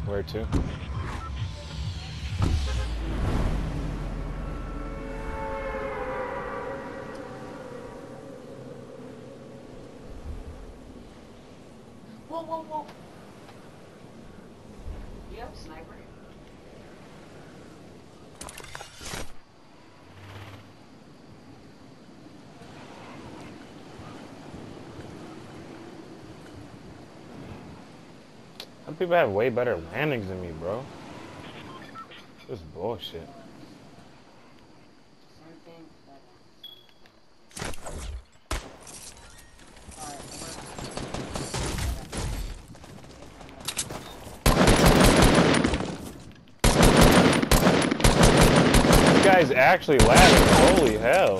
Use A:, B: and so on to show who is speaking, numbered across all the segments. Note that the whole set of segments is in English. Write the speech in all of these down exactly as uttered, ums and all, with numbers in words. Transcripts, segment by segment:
A: Where to?
B: Whoa, whoa, whoa. Yep, sniper.
A: Some people have way better landings than me, bro. This is bullshit.
B: Same thing.
A: You guys actually lagging. Holy hell.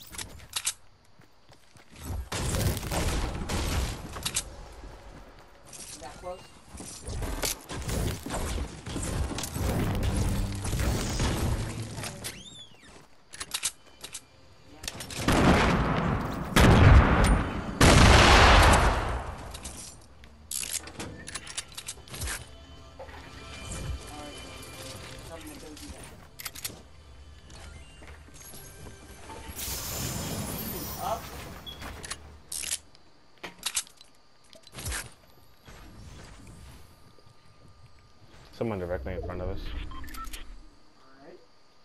B: That close?
A: Someone directly in front of us.
B: Alright.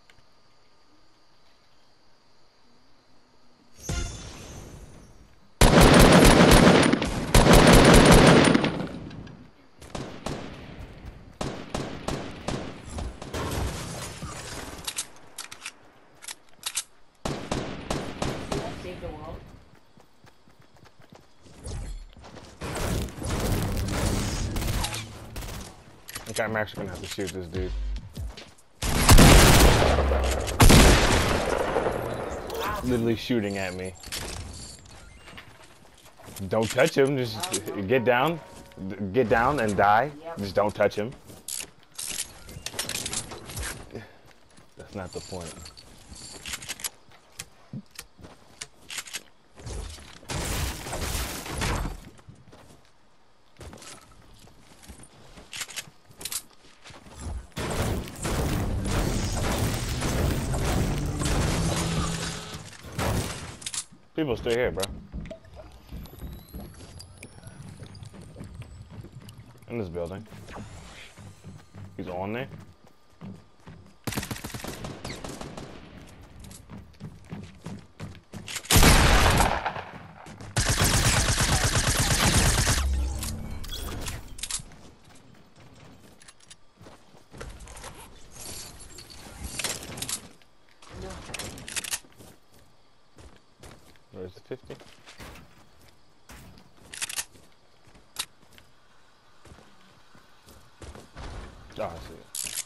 B: Save the world.
A: Okay, I'm actually gonna have to shoot this dude. Literally shooting at me. Don't touch him, just get down. Get down and die. Just don't touch him. That's not the point. People still here, bro. In this building. He's on there. Where's the fifty? Oh, I see it.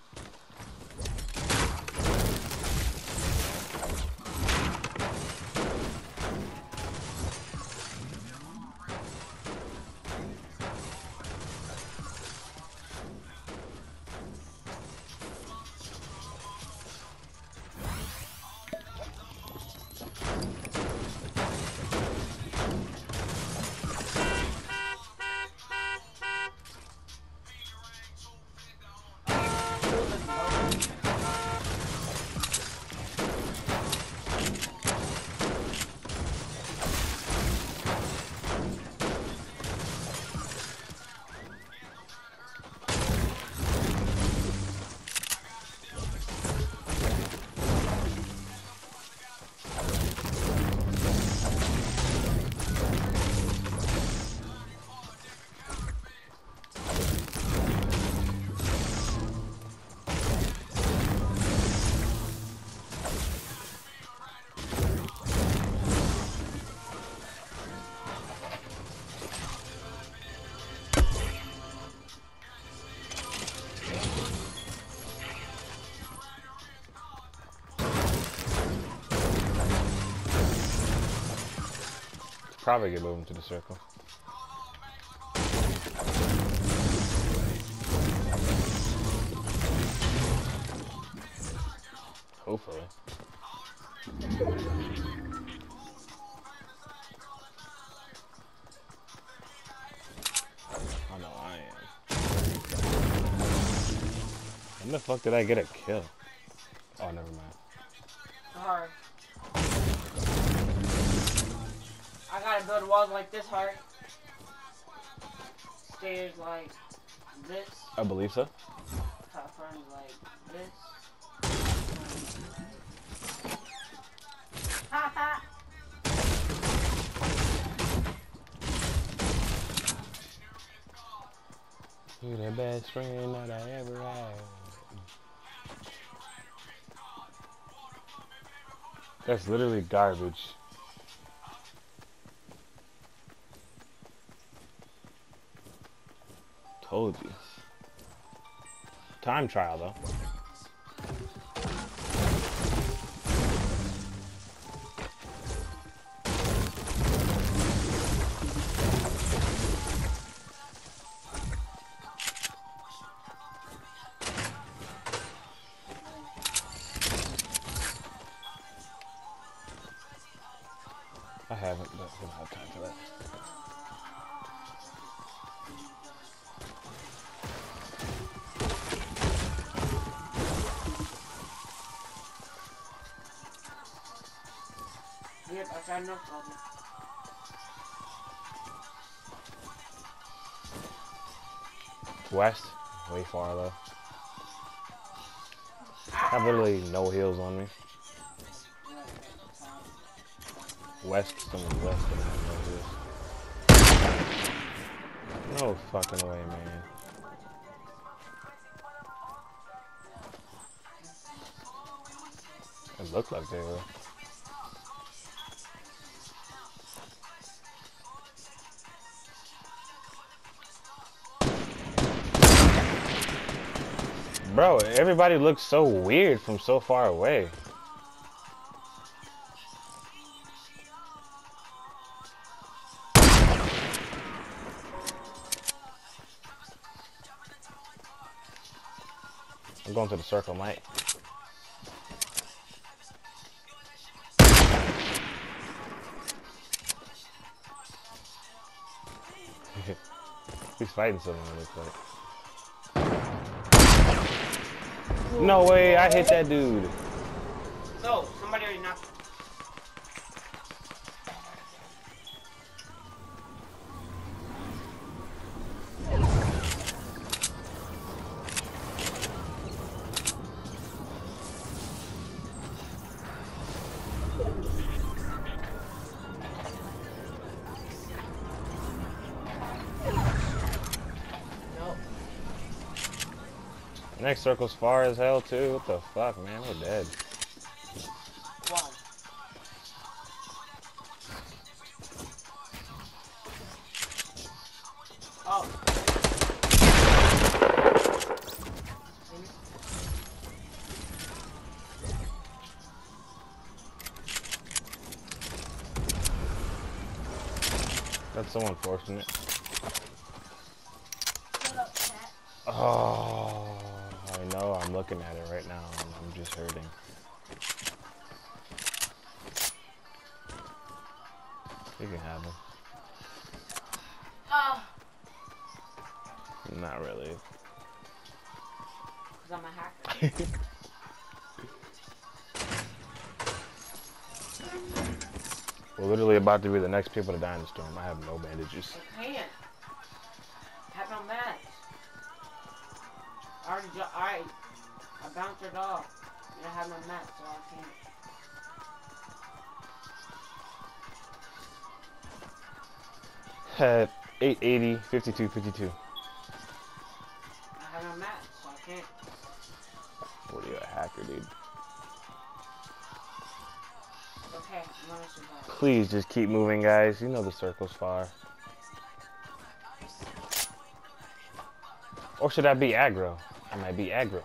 A: Probably get moving to the circle. Hopefully. I know I am. When the fuck did I get a kill? Oh, never mind.
B: Hard. I gotta build walls like this hard. Stairs like this.
A: I believe so.
B: Platforms like this. Haha.
A: You're the best friend that I ever had. That's literally garbage. Told you. Time trial though. I haven't, but I don't have time for that.
B: Yep, I got enough of them.
A: West, way far though. I have literally no heals on me. West, someone's west, but I have no heals. No fucking way, man. It looked like they were. Bro, everybody looks so weird from so far away. I'm going to the circle, Mike. He's fighting someone, it looks like. No way, I hit that dude.
B: So, somebody already knocked. Nope.
A: Next circle's far as hell too. What the fuck, man? We're dead.
B: Wow. Oh.
A: That's so unfortunate.
B: Shut up, cat.
A: Oh, I know. I'm looking at it right now, and I'm just hurting. You can have him.
B: Oh.
A: Not really.
B: Because I'm a hacker.
A: We're literally about to be the next people to die in the storm. I have no bandages.
B: I can't. I have no mats. I already, I, I bounced it off. And I have no mats, so I can't.
A: At eight eighty, fifty-two, fifty-two.
B: I have no mats, so I can't.
A: What are you, a hacker, dude?
B: Okay, I'm gonna survive.
A: Please just keep moving, guys. You know the circle's far. Or should I be aggro? I might be aggro.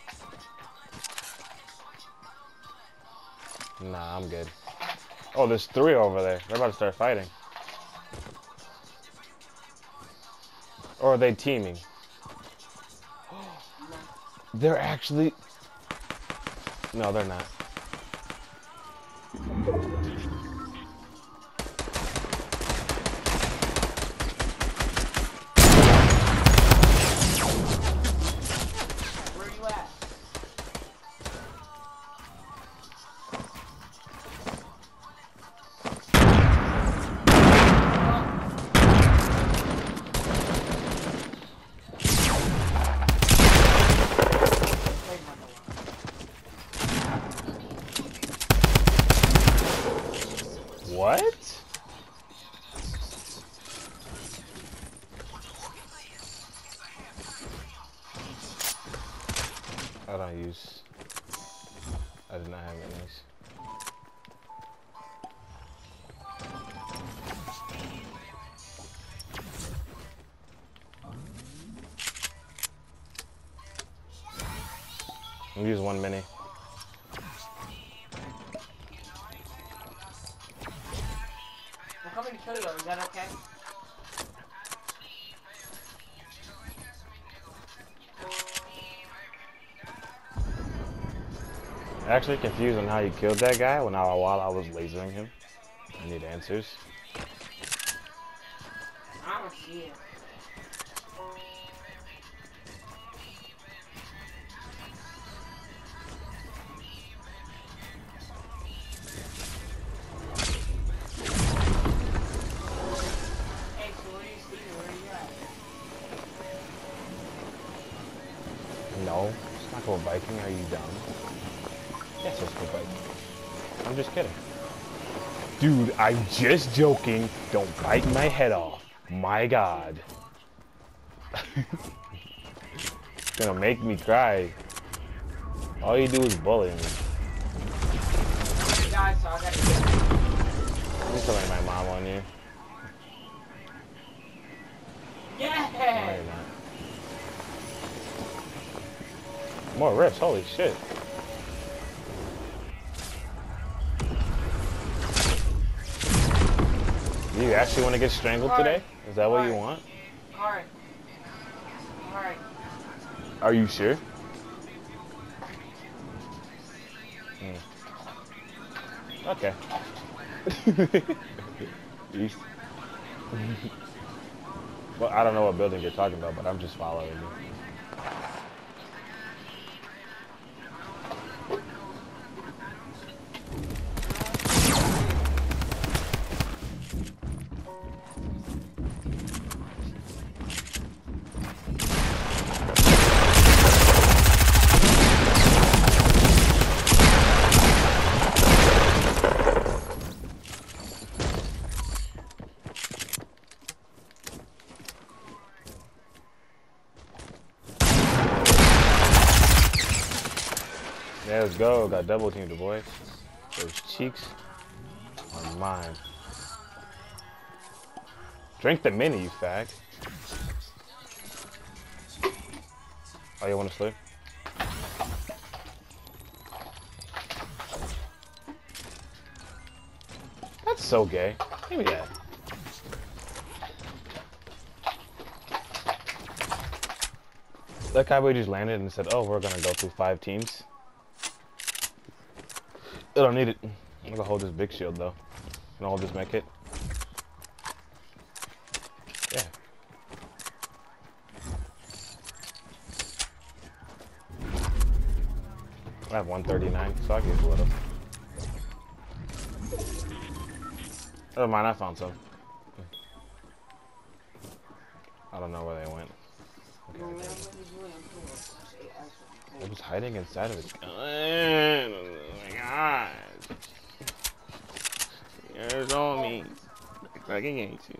A: Nah, I'm good. Oh, there's three over there. They're about to start fighting. Or are they teaming?
B: No.
A: They're actually... No, they're not.
B: Where are you at?
A: I don't use. I did not have it nice. I'm gonna use one mini.
B: I'm coming to kill you, is that okay?
A: Actually confused on how you killed that guy when I, while I was lasering him. I need answers.
B: I don't see it. Hey, so where are you sleeping? Where are you at?
A: No, it's not go biking. Are you dumb? Yes, let's go biking. I'm just kidding. Dude, I'm just joking. Don't bite my head off. My God. It's gonna make me cry. All you do is bully me.
B: Hey guys, so I gotta get
A: I'm telling my mom on you.
B: Yeah!
A: No, you're not. More rips, holy shit. Do you actually want to get strangled
B: Alright.
A: today? Is that what you
B: Alright.
A: want?
B: Alright. Alright.
A: Are you sure? Hmm. Okay. East. Well, I don't know what building you're talking about, but I'm just following you. Yeah, let's go. Got double teamed, the boy. Those cheeks are mine. Drink the mini, you fag. Oh, you want to sleep? That's so gay. Give me that. That guy just landed and said, oh, we're going to go through five teams. I don't need it. I'm gonna hold this big shield though. Can I hold this med kit? Yeah. I have one thirty-nine, so I'll give a little. Never mind, I found some. I don't know where they went. Okay, I got it. It was hiding inside of it. Oh my god. There's all me. I fucking hate you.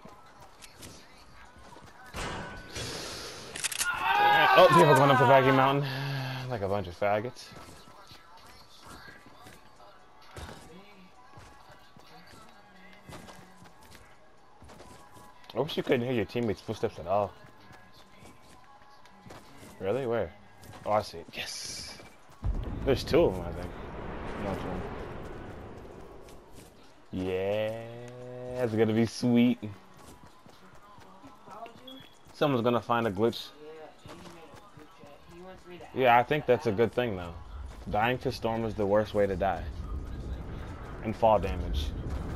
A: Oh, people going up the vacuum mountain. Like a bunch of faggots. I wish you couldn't hear your teammates' footsteps at all. Really? Where? Oh, I see it. Yes! There's two of them, I think. Not one. Yeah, it's gonna be sweet. Someone's gonna find a glitch. Yeah, I think that's a good thing, though. Dying to storm is the worst way to die. And fall damage.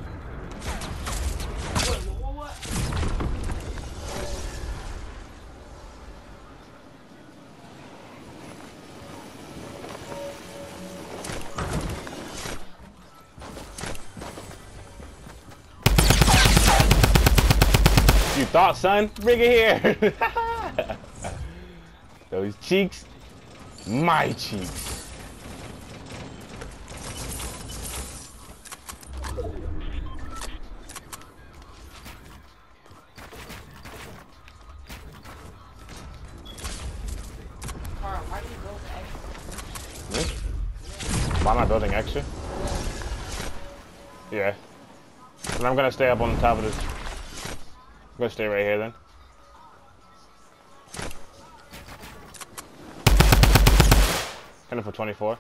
A: You thought, son? Bring it here. Those cheeks, my cheeks.
B: Carl, why do you go back?
A: Why am I building extra? Yeah. And I'm gonna stay up on the top of this. I'm gonna stay right here then. Hitting for twenty-four.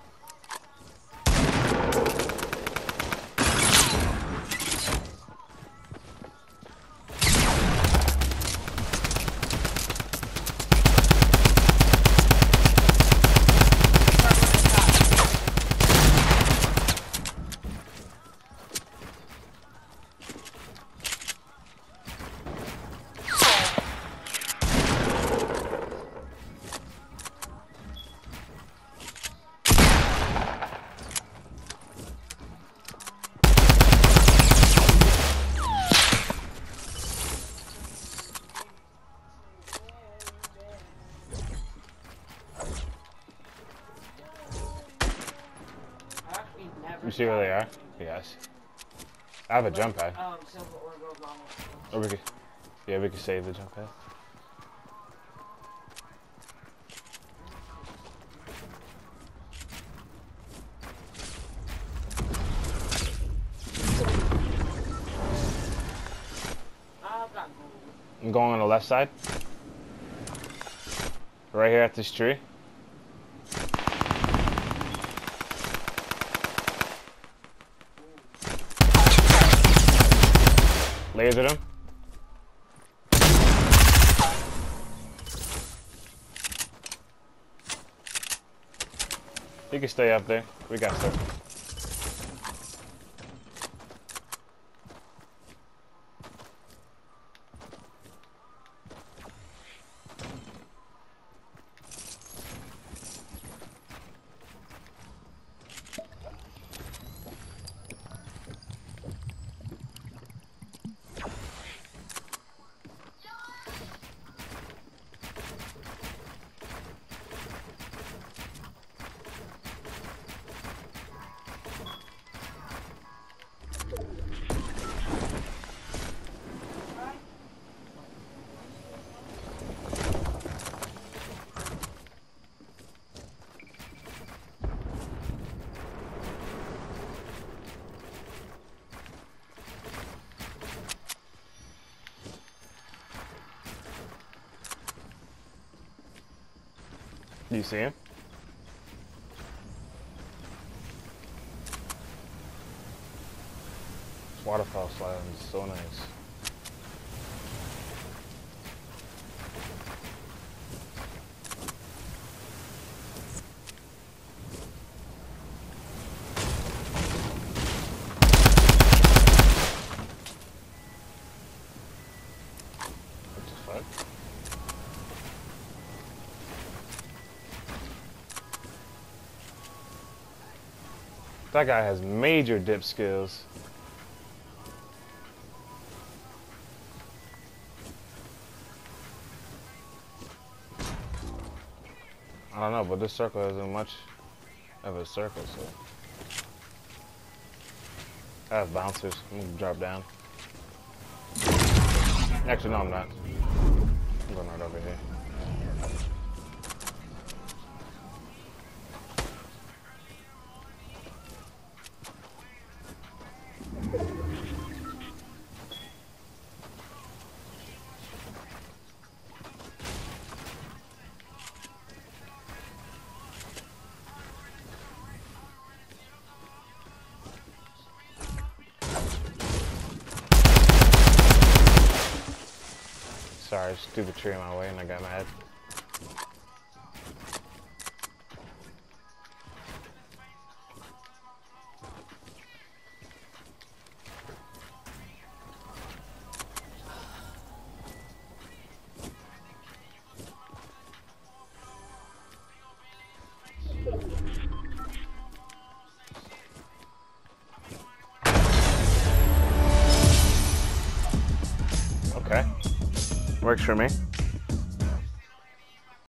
A: You see where they are? Yes. I have a jump pad.
B: Um, silver or gold llama.
A: Or we could, yeah, we could save the jump pad.
B: I've got gold.
A: I'm going on the left side. Right here at this tree. Lasered him. You can stay up there. We got stuff. Do you see him? This waterfall slide is so nice. What the fuck? That guy has major dip skills. I don't know, but this circle isn't much of a circle, so. I have bouncers. I'm gonna drop down. Actually, no, I'm not. I'm going right over here. Sorry, stupid tree in my way and I got mad. Okay. Works for me.